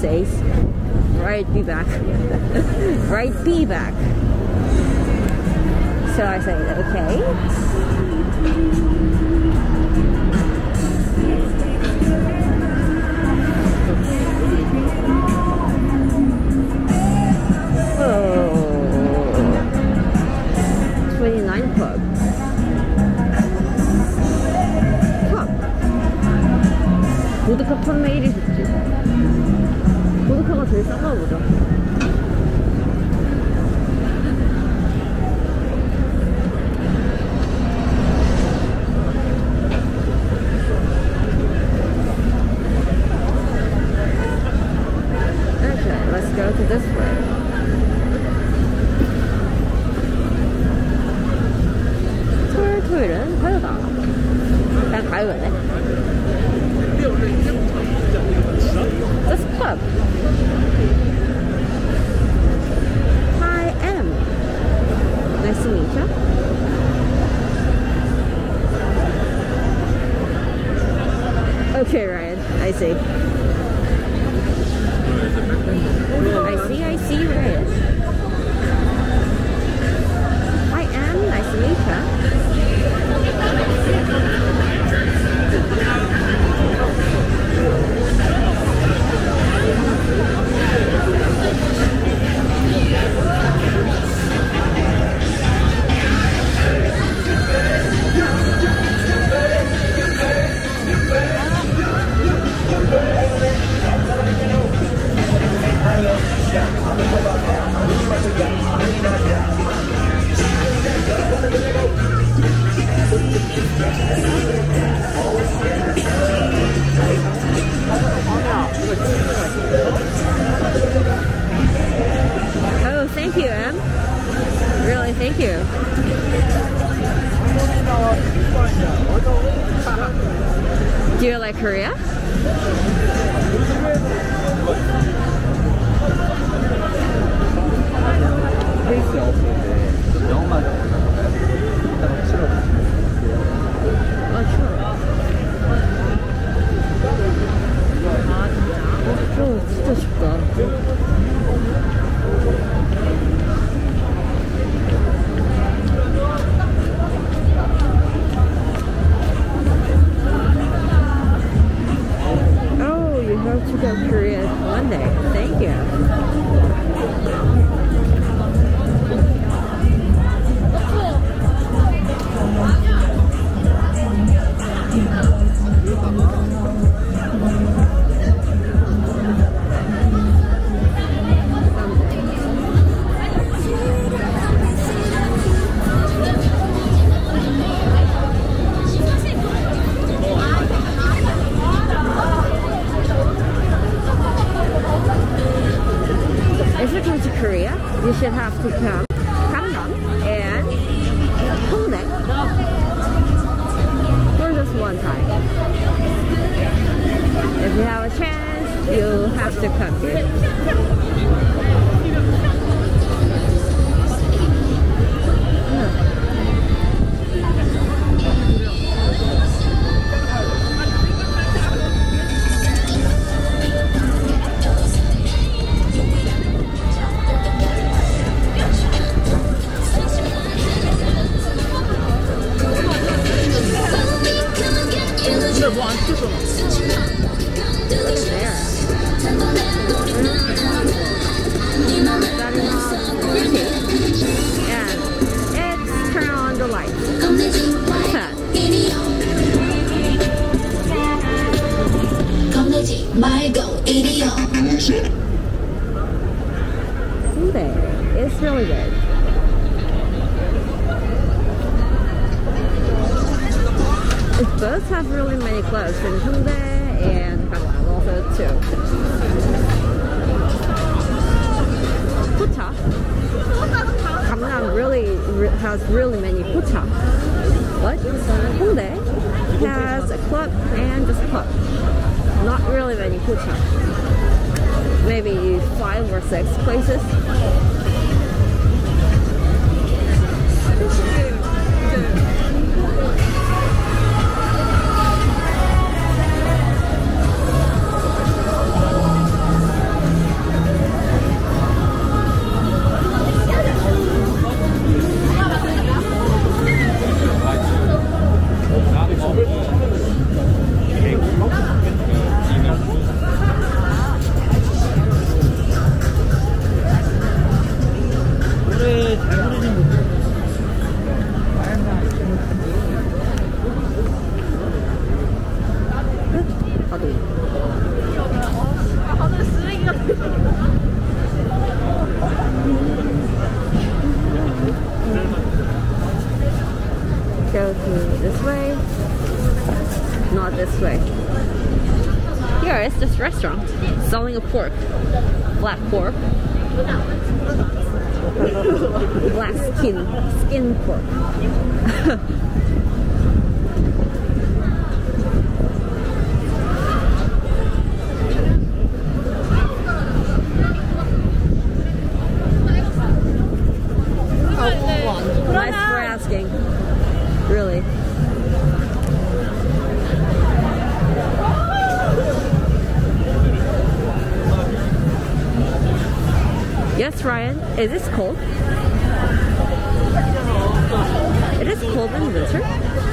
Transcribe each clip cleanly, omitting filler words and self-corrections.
says, right, be back. Right, be back. So I say, okay. Oh, 29 club. 보드카 판매일이 좋지. 보드카가 제일 싼가 보다. Okay, let's go to this way. 토요일은 화요다. 그냥 가요네. This club. Hi, M. Nice to meet you. Okay, Ryan. I see. I see, Ryan. Hi, M. Nice to meet you. Oh, thank you, Em. Really, thank you. Do you like Korea? 진짜 쉽다. Oh, you have to go to Korea one day. Thank you. If you come to Korea, you should have to come gangnam and Hongdae for just one time. If you have a chance, you have to come here. It's really good. It both have really many clubs in Hongdae and gangnam also too. Pucha. Gangnam really has really many pucha. But Hongdae has a club and just club. Not really many pucha. Maybe 5 or 6 places. Go through this way, not this way. Here is this restaurant selling a pork, black pork, black skin pork. Nice for asking. Really. Yes, Ryan. Is this cold? It is cold in winter.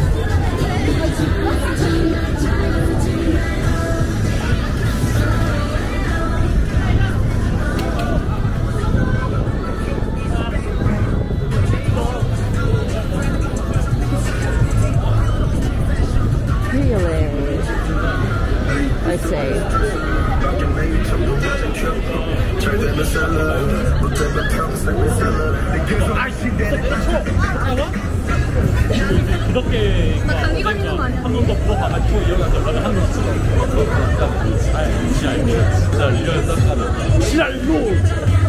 I say. 그렇게 한 번도 물어봐가지고 이혼한 연락을 한 번도 자, 이런 지랄로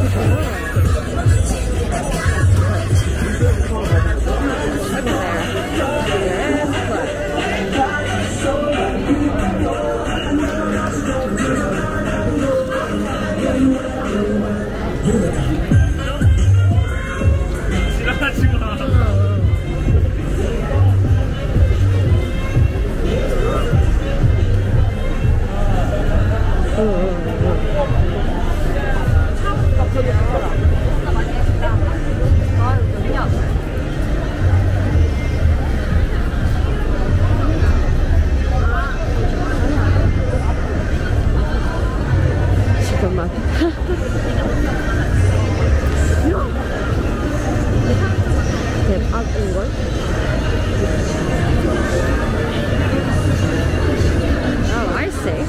Oh, I see.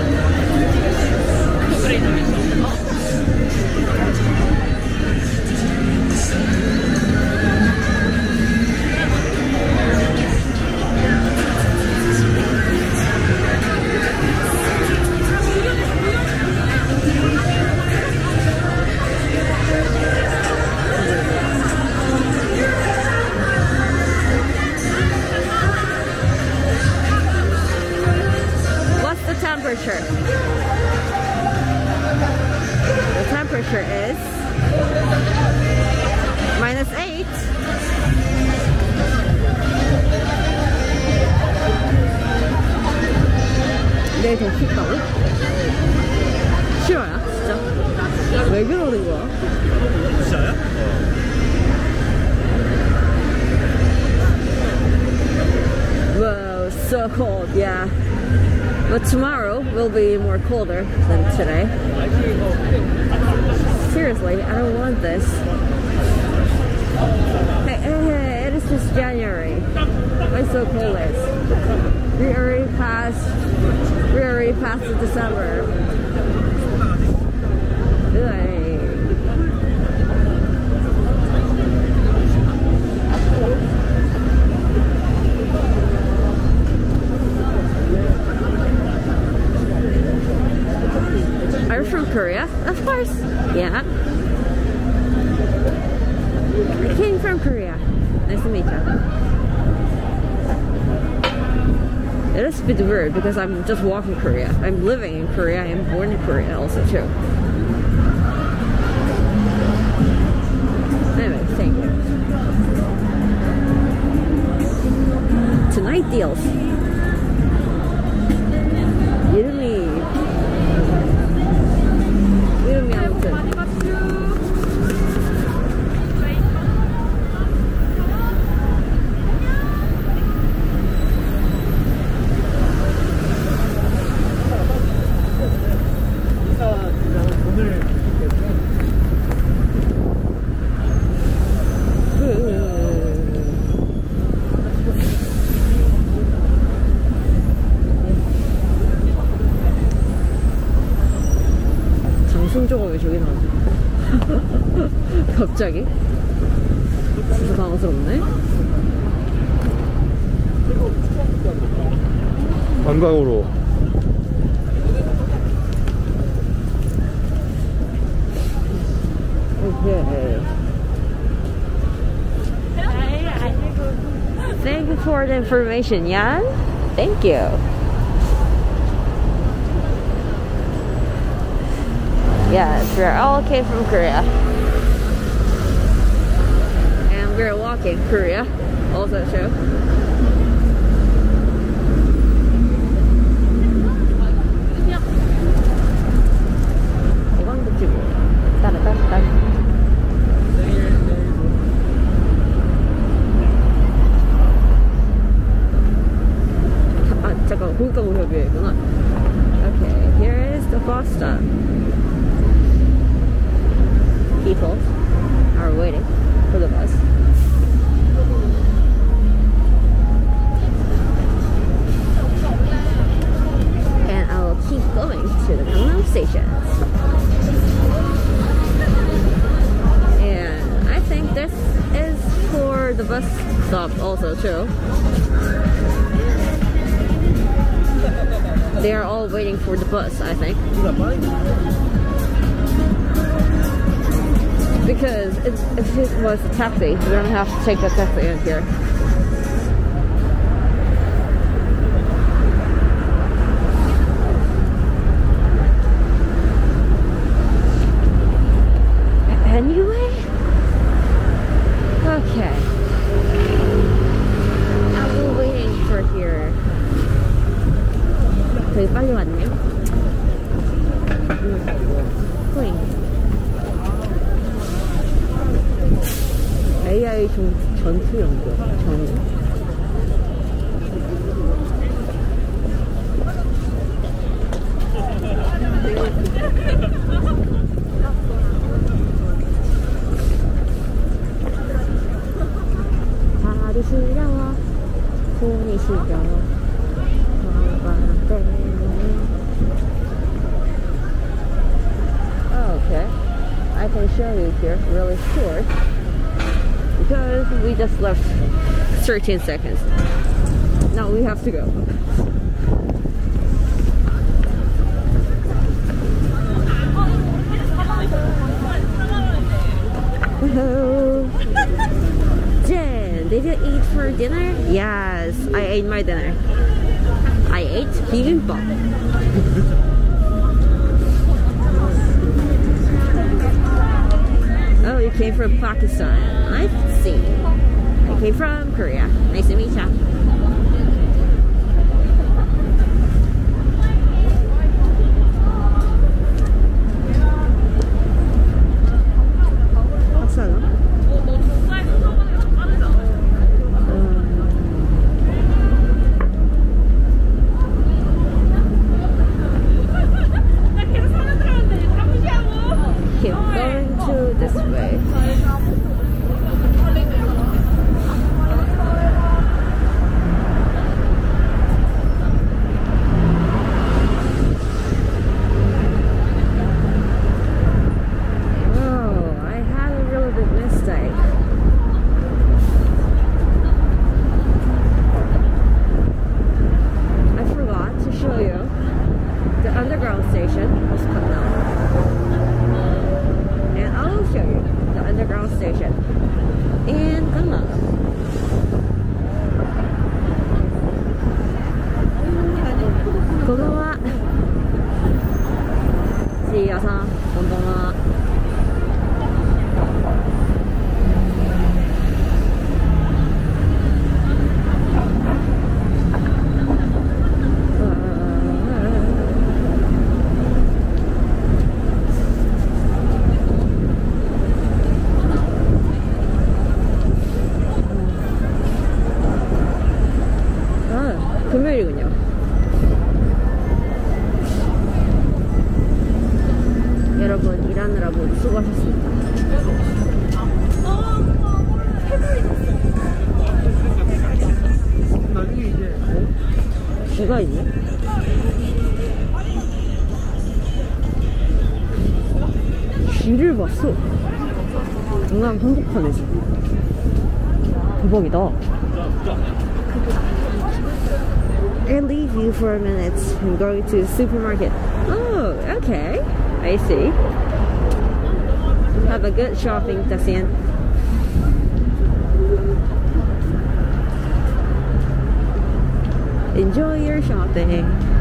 Temperature. The temperature is -8. 내일 더 춥다고? 싫어요? 진짜? 왜 그러는 거야? 진짜야? Whoa, so cold, yeah. But tomorrow will be more colder than today. Seriously, I don't want this. Hey, it is just January. Why so cold is? We already passed the December. Are you from Korea? Of course. Yeah. I came from Korea. Nice to meet you. It is a bit weird because I'm just walking Korea. I'm living in Korea. I'm born in Korea also too. Anyway, thank you. Tonight deals. 이름이 아무튼 왜 저기 나와? 갑자기? 진짜 당황스럽네. 관광으로. Okay. Thank you for the information, Yan. Thank you. Yes, we're all came from Korea. And we're walking Korea. Also true. 잠깐 고객과 무협이구나. Okay, here is the bus stop. People are waiting for the bus. And I will keep going to the gangnam station. And I think this is for the bus stop also too. They are all waiting for the bus, I think. Because if it was a taxi, we're gonna have to take the taxi in here. Anyway, okay. I've been waiting for here. 되게 빨리 왔네. 코인. AI 전투 연구. 발이 시려워, 손이 시려워. Okay, I can show you here really short because we just left 13 seconds. Now we have to go. Hello. Jen, did you eat for dinner? Yes, I ate my dinner. I ate bibimbap. Oh, you came from Pakistan. I see. I came from Korea. Nice to meet you. Keep going to this way. Station in gangnam. 고마워. 지여서 고마워. 한국판이지. 대박이다. I'll leave you for a minute. I'm going to the supermarket. Oh, okay. I see. Have a good shopping, Tassian. Enjoy your shopping.